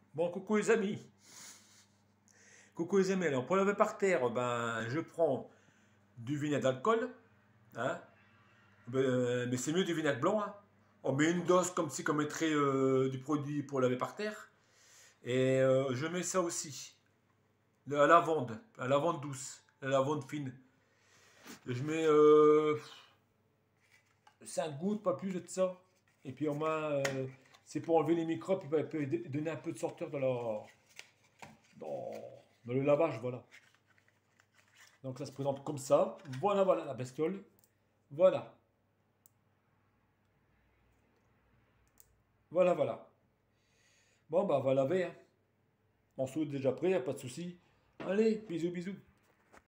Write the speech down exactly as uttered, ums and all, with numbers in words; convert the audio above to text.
Bon, coucou les amis. Coucou les amis. Alors, pour laver par terre, ben, je prends du vinaigre d'alcool. Hein. Ben, mais c'est mieux du vinaigre blanc. Hein. On met une dose comme si on mettrait euh, du produit pour laver par terre. Et euh, je mets ça aussi. La lavande. La lavande douce. La lavande fine. Et je mets euh, cinq gouttes, pas plus de ça. Et puis, au moins, euh, c'est pour enlever les microbes et puis donner un peu de sorteur dans, la, dans, dans le lavage. Voilà. Donc ça se présente comme ça. Voilà, voilà la bestiole. Voilà. Voilà, voilà. Bon, bah, on va laver. Hein. Mon sou est déjà prêt, pas de souci. Allez, bisous, bisous.